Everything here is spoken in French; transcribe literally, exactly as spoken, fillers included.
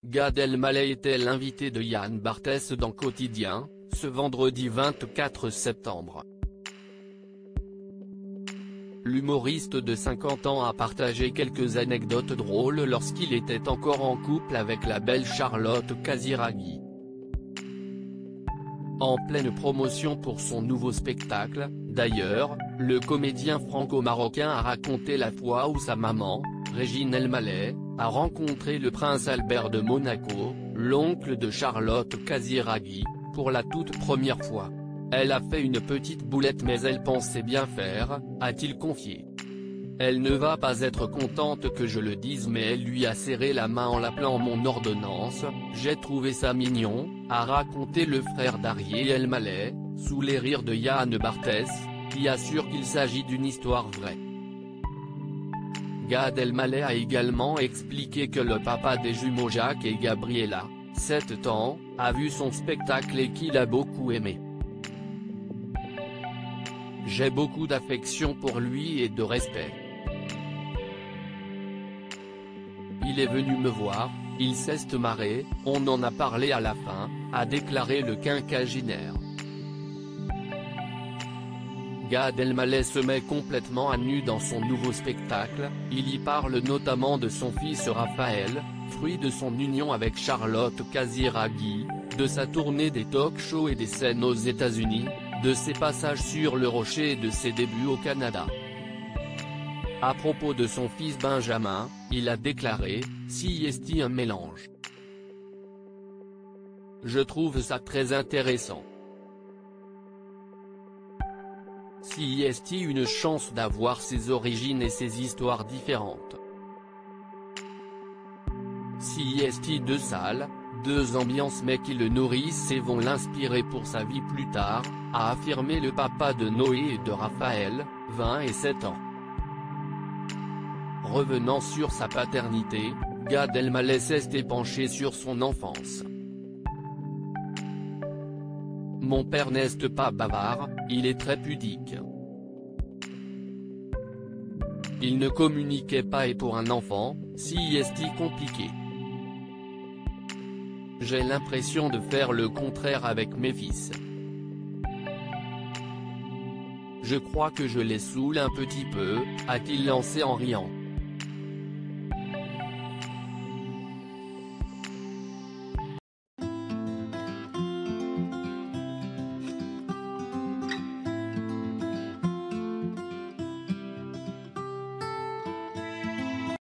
Gad Elmaleh était l'invité de Yann Barthès dans Quotidien, ce vendredi vingt-quatre septembre. L'humoriste de cinquante ans a partagé quelques anecdotes drôles lorsqu'il était encore en couple avec la belle Charlotte Casiraghi. En pleine promotion pour son nouveau spectacle, d'ailleurs, le comédien franco-marocain a raconté la fois où sa maman, Régine Elmaleh, a rencontré le prince Albert de Monaco, l'oncle de Charlotte Casiraghi, pour la toute première fois. Elle a fait une petite boulette mais elle pensait bien faire, a-t-il confié. Elle ne va pas être contente que je le dise mais elle lui a serré la main en l'appelant mon ordonnance, j'ai trouvé ça mignon, a raconté le frère d'Ariel Elmaleh, sous les rires de Yann Barthès, qui assure qu'il s'agit d'une histoire vraie. Gad Elmaleh a également expliqué que le papa des jumeaux Jacques et Gabriella, sept ans, a vu son spectacle et qu'il a beaucoup aimé. J'ai beaucoup d'affection pour lui et de respect. Il est venu me voir, il s'est marré, on en a parlé à la fin, a déclaré le quinquagénaire. Gad Elmaleh se met complètement à nu dans son nouveau spectacle, il y parle notamment de son fils Raphaël, fruit de son union avec Charlotte Casiraghi, de sa tournée des talk-shows et des scènes aux États-Unis, de ses passages sur le Rocher et de ses débuts au Canada. À propos de son fils Benjamin, il a déclaré, « Si est un mélange. Je trouve ça très intéressant. Si est une chance d'avoir ses origines et ses histoires différentes. Si est deux salles, deux ambiances mais qui le nourrissent et vont l'inspirer pour sa vie plus tard, a affirmé le papa de Noé et de Raphaël, vingt et sept ans. Revenant sur sa paternité, Gad Elmaleh s'est penché sur son enfance. Mon père n'est pas bavard, il est très pudique. Il ne communiquait pas et pour un enfant, si est compliqué. J'ai l'impression de faire le contraire avec mes fils. Je crois que je les saoule un petit peu, a-t-il lancé en riant.